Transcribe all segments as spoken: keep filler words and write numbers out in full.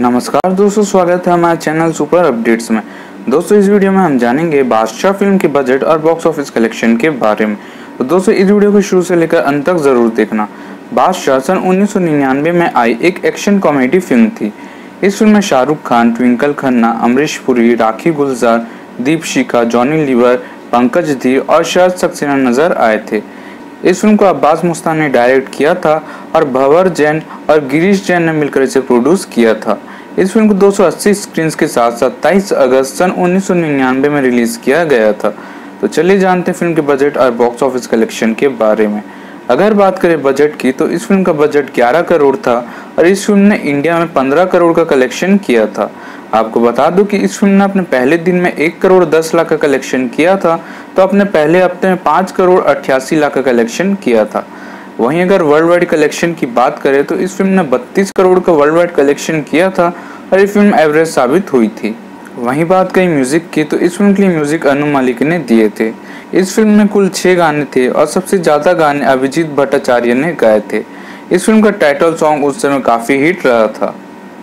नमस्कार दोस्तों, स्वागत है हमारे चैनल सुपर अपडेट्स में। दोस्तों इस वीडियो में हम जानेंगे बादशाह फिल्म के बजट और बॉक्स ऑफिस कलेक्शन के बारे में। तो दोस्तों इस वीडियो को शुरू से लेकर अंत तक जरूर देखना। बादशाह सन उन्नीस सौ निन्यानवे में आई एक एक्शन कॉमेडी फिल्म थी। इस फिल्म में Shahrukh Khan, Twinkle Khanna, Amrish Puri, Rakhi Gulzar, Deepshikha, Johnny Lever, Pankaj Dheer और शरद सक्सेना नजर आए थे। इस फिल्म को अब्बास मुस्तान ने डायरेक्ट किया था और भंवर जैन और गिरीश जैन ने मिलकर इसे प्रोड्यूस किया था। इस फिल्म को दो सौ अस्सी स्क्रीन्स के साथ सत्ताईस अगस्त सन उन्नीस सौ निन्यानवे में रिलीज किया गया था। तो चलिए जानते हैं फिल्म के बजट और बॉक्स ऑफिस कलेक्शन के बारे में। अगर बात करें बजट की तो इस फिल्म का बजट ग्यारह करोड़ था और इस फिल्म ने इंडिया में पंद्रह करोड़ का कलेक्शन किया था। आपको बता दूं कि इस फिल्म ने अपने पहले दिन में एक करोड़ दस लाख का कलेक्शन किया था, तो अपने पहले हफ्ते में पाँच करोड़ अट्ठासी लाख का कलेक्शन किया था। वहीं अगर वर्ल्ड वाइड कलेक्शन की बात करें तो इस फिल्म ने बत्तीस करोड़ का वर्ल्ड वाइड कलेक्शन किया था और ये फिल्म एवरेज साबित हुई थी। वहीं बात करें म्यूजिक की तो इस फिल्म के लिए म्यूजिक अनु मलिक ने दिए थे। इस फिल्म में कुल छह गाने थे और सबसे ज्यादा गाने अभिजीत भट्टाचार्य ने गाए थे। इस फिल्म का टाइटल सॉन्ग उस समय काफी हिट रहा था।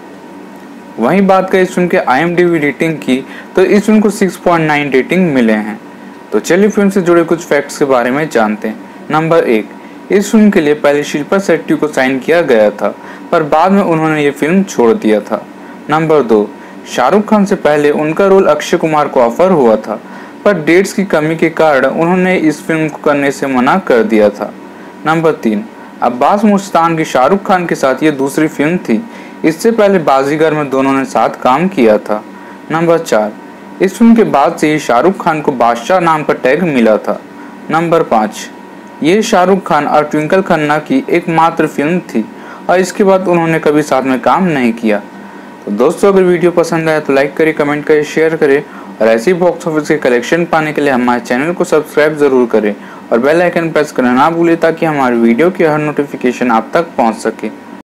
वहीं बात करें इस फिल्म के IMDb rating की तो इस फिल्म को छह पॉइंट नौ रेटिंग मिले हैं। तो चलिए फिल्म से जुड़े कुछ फैक्ट्स के बारे में जानते हैं। नंबर एक, इस फिल्म के लिए पहले शिल्पा शेट्टी को साइन किया गया था, पर बाद में उन्होंने ये फिल्म छोड़ दिया था। नंबर दो, शाहरुख खान से पहले उनका रोल अक्षय कुमार को ऑफर हुआ था, पर डेट्स की कमी के कारण उन्होंने इस फिल्म को करने से मना कर दिया था। नंबर तीन, अब्बास मुस्तान की शाहरुख खान के साथ ये दूसरी फिल्म थी। इससे पहले बाजीगर में दोनों ने साथ काम किया था। नंबर चार, इस फिल्म के बाद से ही शाहरुख खान को बादशाह नाम का टैग मिला था। नंबर पाँच, ये शाहरुख खान और ट्विंकल खन्ना की एकमात्र फिल्म थी और इसके बाद उन्होंने कभी साथ में काम नहीं किया। तो दोस्तों अगर वीडियो पसंद आया तो लाइक करें, कमेंट करें, शेयर करें और ऐसी बॉक्स ऑफिस के कलेक्शन पाने के लिए हमारे चैनल को सब्सक्राइब जरूर करें और बेल आइकन प्रेस करना ना भूलें ताकि हमारे वीडियो की हर नोटिफिकेशन आप तक पहुंच सके।